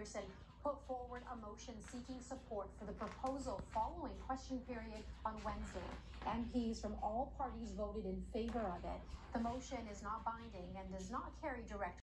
Pearson put forward a motion seeking support for the proposal following question period on Wednesday. MPs from all parties voted in favor of it. The motion is not binding and does not carry direct